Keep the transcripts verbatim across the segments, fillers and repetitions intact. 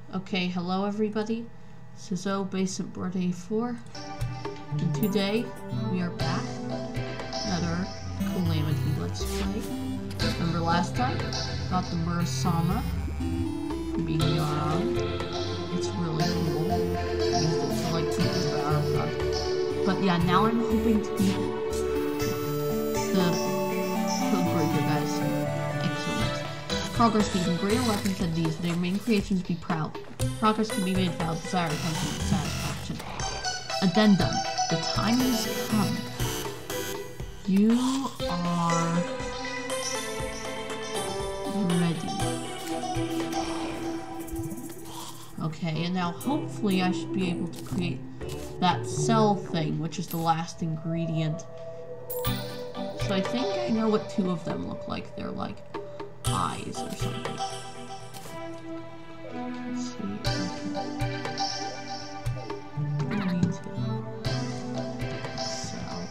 Okay, hello everybody. This is O Basement Board A four, and today we are back. Another Calamity Let's Play. Remember last time? Got the Murasama from B D R on. It's really cool. I used it for like two hours. But yeah, now I'm hoping to beat the Codebreaker guys. Excellent. Progress beaten. Greater weapons than these. Their main creations be proud. Progress can be made without desire comes from satisfaction. Addendum. The time has come. You are ready. Okay, and now hopefully I should be able to create that cell thing, which is the last ingredient. So I think I know what two of them look like. They're like eyes or something. Let's see. Okay. I need to cell.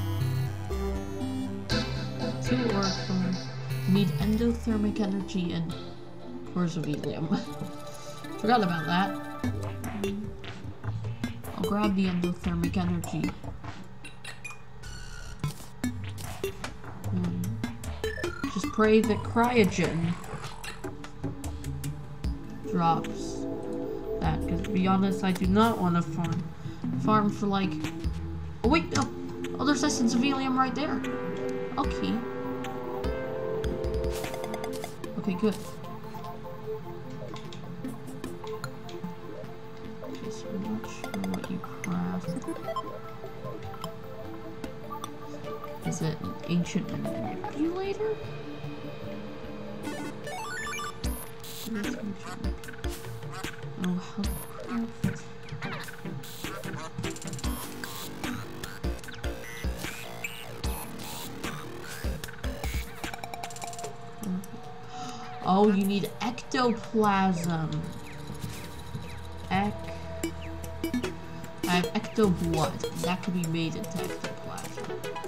Two oracle. Need endothermic energy and cores of helium. Forgot about that. I'll grab the endothermic energy. Hmm. Just pray that cryogen drops that, because to be honest, I do not want to farm. Farm for like... Oh wait, no! Oh, there's essence of helium right there! Okay. Okay, good. Okay, so I'm not sure what you craft. Is it an ancient manipulator? Oh, how to craft. Oh, you need ectoplasm. Ec. I have ectoblood. That can be made into ectoplasm.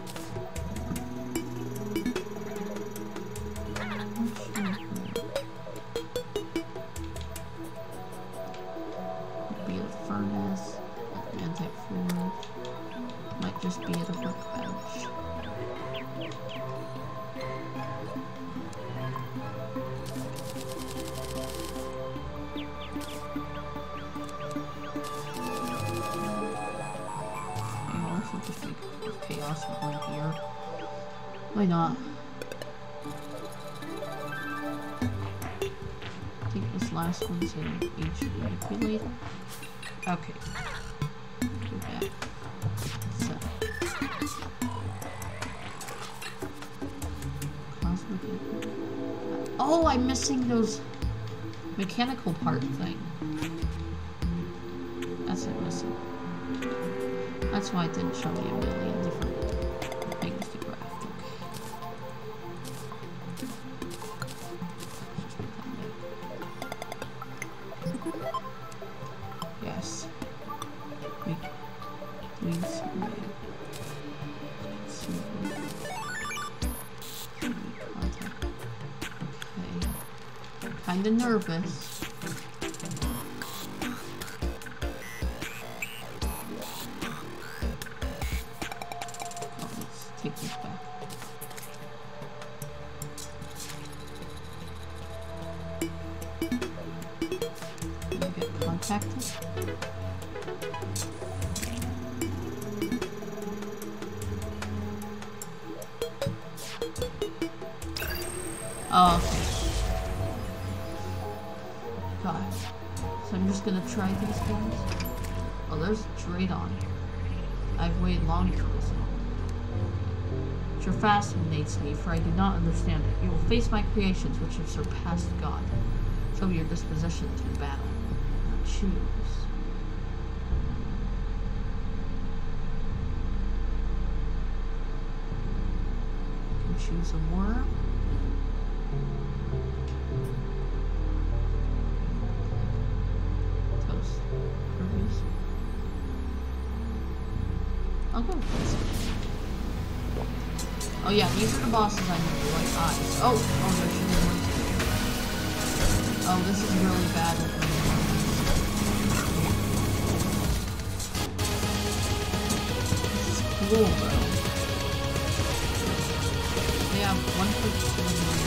Be a furnace, an anti-forge. Might just be at a workbench. Chaos one here. Why not? I think this last one's an ancient manipulator. Okay. Go back. So. Cosmic. Oh, I'm missing those mechanical part thing. That's it missing. That's why it didn't show me a million different things to craft. Okay. Yes. Wait. Doing some contact. Okay. Kinda nervous. Take this back. Can I get contacted? Oh, okay. God. So I'm just gonna try these things. Oh, there's Draydon. I've waited long for this one. Which fascinates me, for I do not understand it. You will face my creations, which have surpassed God. Show me your disposition to battle. Now choose. You can choose a worm. Toast. Produce. I'll go with this. Oh yeah, these are the bosses I need, like eyes. Oh, oh, there should be one too. Oh, this is really bad at the moment. cool though. They have one point seven million.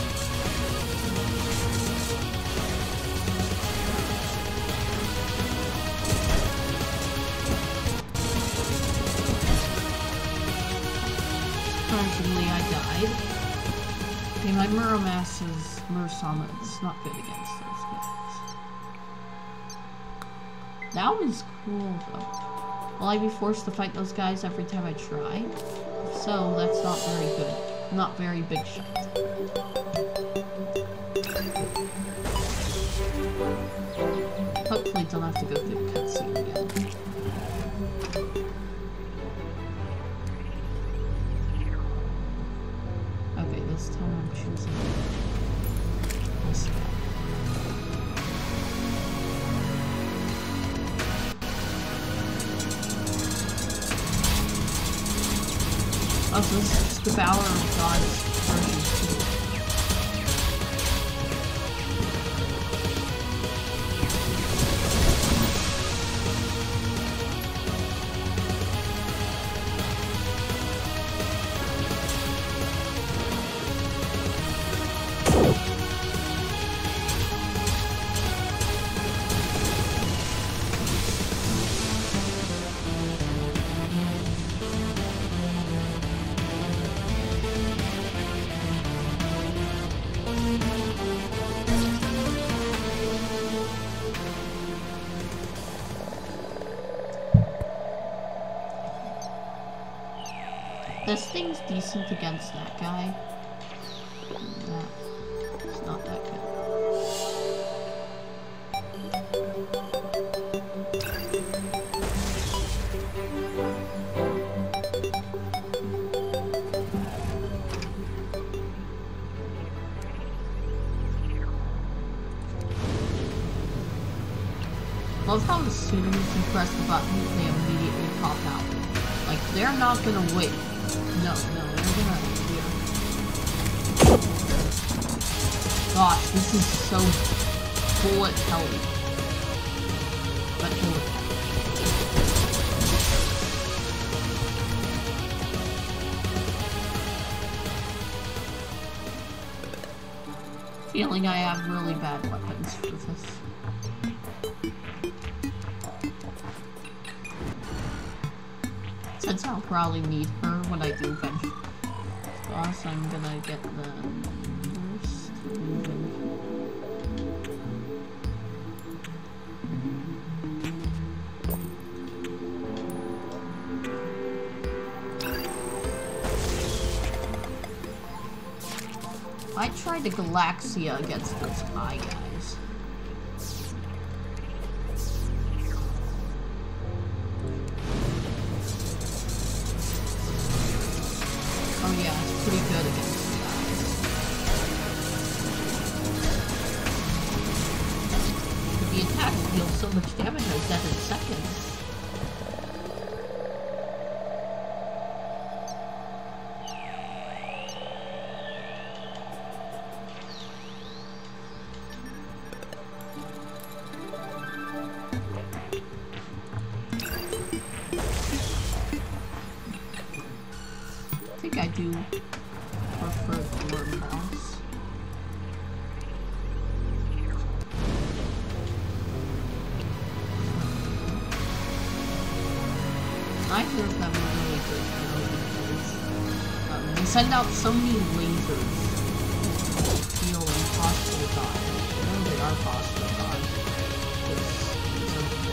Surprisingly, I died. Okay, my Muromass is Murasama. It's not good against those guys. That was cool though. Will I be forced to fight those guys every time I try? If so, that's not very good. Not very big shot. Hopefully don't have to go through the cutscene again. Okay, this time I'm choosing this guy. Oh, so this is just the Power of God's version two. This thing's decent against that guy. That it's not that good. Love how as soon as you press the button, they immediately pop out. Like, they're not gonna wait. No, no, they're gonna appear. Gosh, this is so bullet helly. But bullet helly. Feeling I have really bad weapons for this. Since I'll probably need her when I do bench boss, I'm gonna get the first. I tried the Galaxia against those high guys. Oh yeah, it's pretty good against the guys. The attack deals so much damage, I was dead in seconds. I think I do prefer the Lord Boss. Neither of them are really good because um, they send out so many lasers to heal impossible dodge. I know they are possible dodge. It's so good.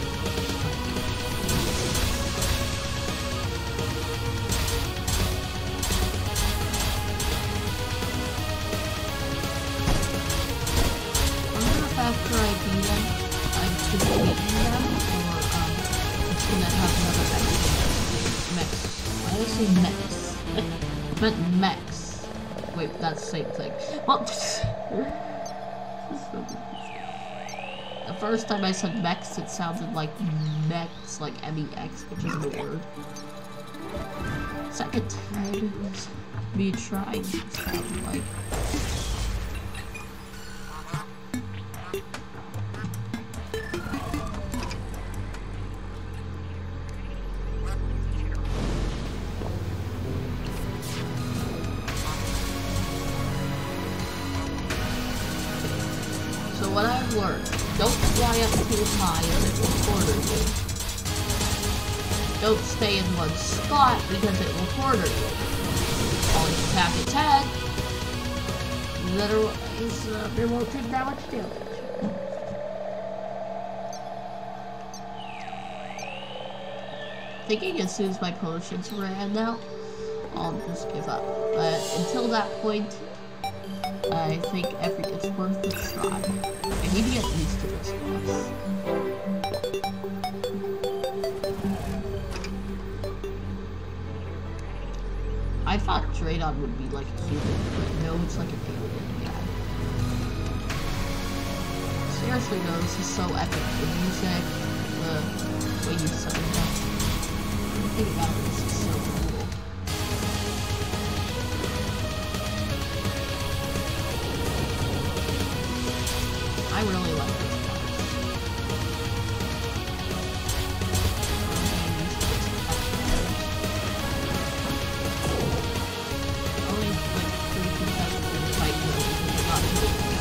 After I beat them, I'm just beating them, or um, it's gonna have another mech. Why did I say mechs? I meant mechs. Wait, that's the same thing. Well, the first time I said mechs, it sounded like mechs, like M E X, which isn't a word. Second time, it was me trying to sound like. learn. Don't fly up too high as it will corner you. Don't stay in one spot because it will corner you. Always tap its head. Otherwise, uh, it won't take that much damage. Thinking as soon as my potions ran out, I'll just give up. But until that point, I think every it's worth a try. I need to get used to this boss. I thought Draydon would be like a human, but no, it's like an alien guy. Seriously though, this is so epic. The music, the way you summon them. Think about it, this is so cool. I really like this boss. Only like three percent of the fight though, because I'm not hitting it.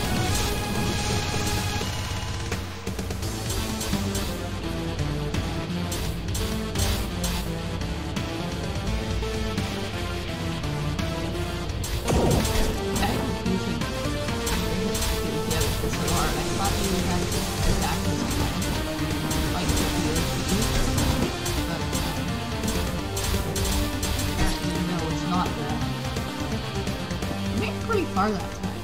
Far that time.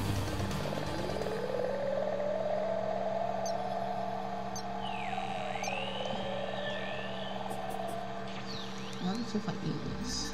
Now let's see if I eat this.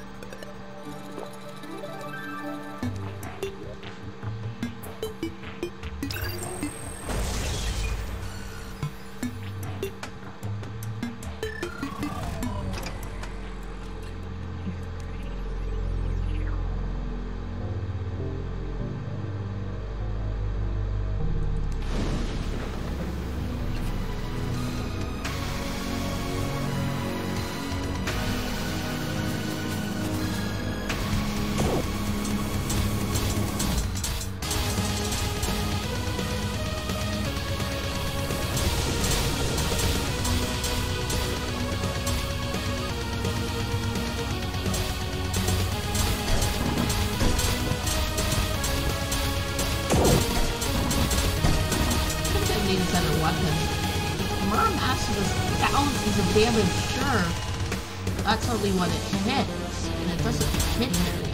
Damage, sure. That's only when it hits, and it doesn't hit very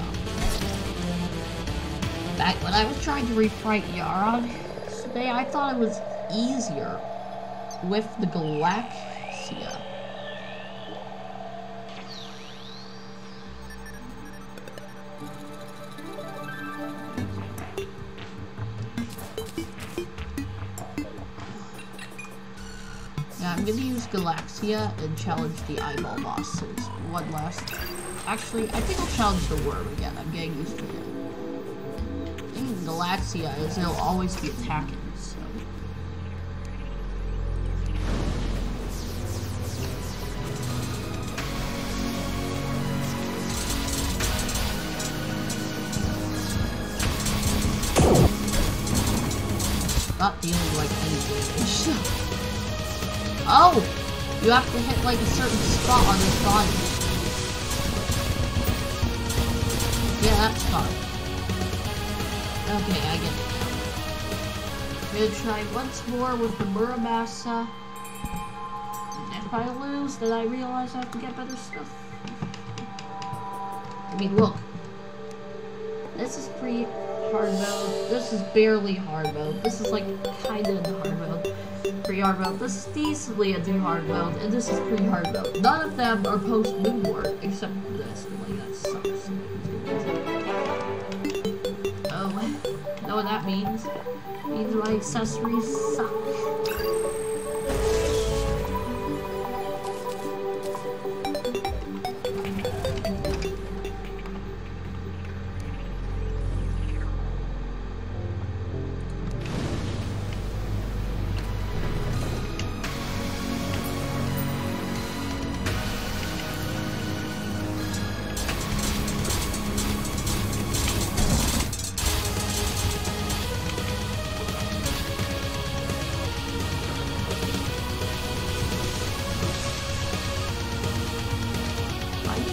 often. Back when I was trying to refight Yaron today, I thought it was easier with the Galaxia. I'm gonna use Galaxia and challenge the eyeball bosses. One last. Actually, I think I'll challenge the worm again. I'm getting used to it. The thing with Galaxia is they'll always be attacking, so. Not dealing like any damage. Oh! You have to hit like a certain spot on his body. Yeah, that's fine. Okay, I get it. I'm gonna try once more with the Muramasa. And if I lose, then I realize I have to get better stuff. I mean, look. This is pretty hard mode. This is barely hard mode. This is like kinda in hard mode. Pretty hard mode. This is decently into hard mode, and this is pretty hard mode. None of them are post Moon War, except for this. Like, that sucks. Oh, you know what that means? It means my accessories suck.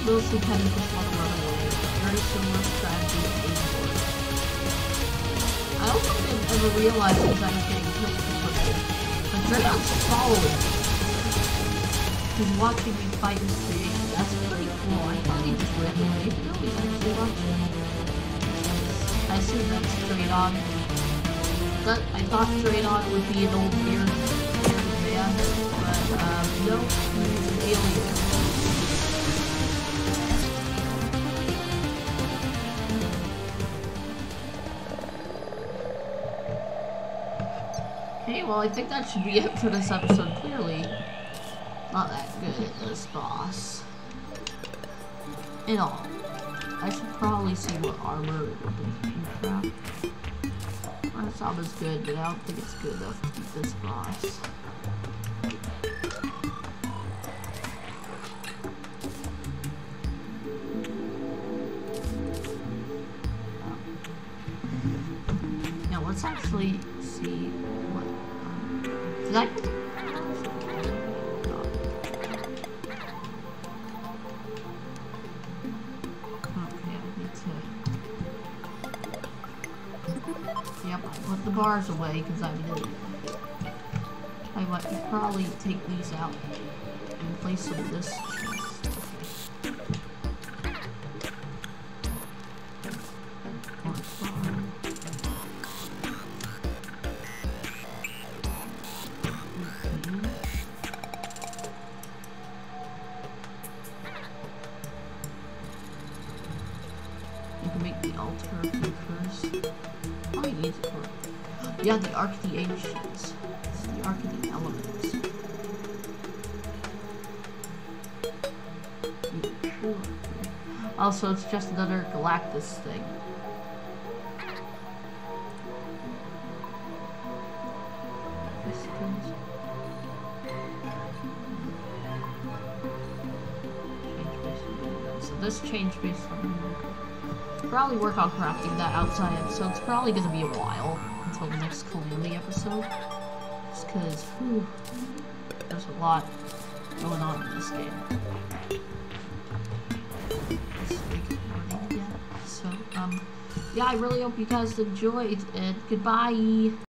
mostly kind of just want to run away. Very similar strategy to Aimboard. I also didn't ever realize because I was getting killed too quickly. But Dragon's following me. He's watching me fight his creation. That's pretty cool. I thought he just ran away. No, he's actually watching. I assume that's Draydon. But I thought Draydon would be an old bearded man, but um, no, he's an alien. Okay, well I think that should be it for this episode. Clearly, not that good at this boss. In all, I should probably see what armor we can craft. This armor's good, but I don't think it's good enough to beat this boss. Now let's actually see what. Um, did I? Yep, I put the bars away because I'm an idiot. I might probably take these out and replace them with this chest. You can make the altar first. Oh, I need it for. Yeah, the Ark of the Ancients. It's the Ark of the Elements. Also, it's just another Galactus thing. So this change based on. Probably work on crafting that outside episode. It's probably gonna be a while until the next Calamity episode. Just cause, whew, there's a lot going on in this game. Let's make it morning again. So, um, yeah, I really hope you guys enjoyed, and goodbye!